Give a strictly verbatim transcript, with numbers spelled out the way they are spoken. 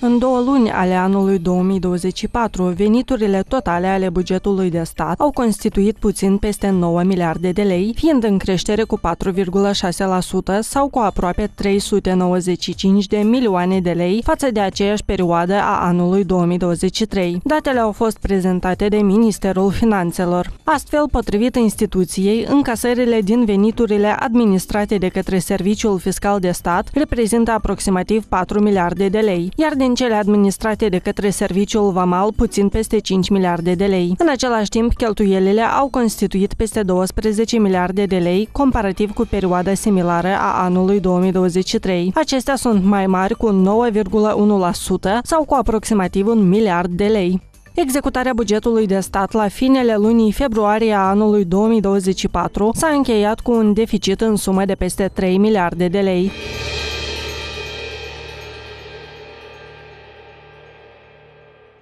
În două luni ale anului două mii douăzeci și patru, veniturile totale ale bugetului de stat au constituit puțin peste nouă miliarde de lei, fiind în creștere cu patru virgulă șase la sută sau cu aproape trei sute nouăzeci și cinci de milioane de lei față de aceeași perioadă a anului două mii douăzeci și trei. Datele au fost prezentate de Ministerul Finanțelor. Astfel, potrivit instituției, încasările din veniturile administrate de către Serviciul Fiscal de Stat reprezintă aproximativ patru miliarde de lei, iar din cele administrate de către Serviciul Vamal puțin peste cinci miliarde de lei. În același timp, cheltuielile au constituit peste douăsprezece miliarde de lei, comparativ cu perioada similară a anului două mii douăzeci și trei. Acestea sunt mai mari cu nouă virgulă unu la sută sau cu aproximativ un miliard de lei. Executarea bugetului de stat la finele lunii februarie a anului două mii douăzeci și patru s-a încheiat cu un deficit în sumă de peste trei miliarde de lei.